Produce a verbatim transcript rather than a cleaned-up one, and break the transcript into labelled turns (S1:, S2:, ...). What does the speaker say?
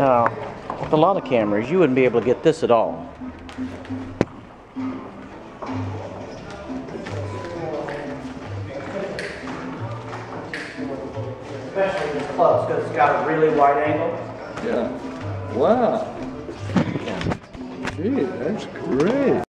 S1: Now, with a lot of cameras, you wouldn't be able to get this at all. Especially this close, because it's got a really wide angle.
S2: Yeah. Wow. Gee, that's great.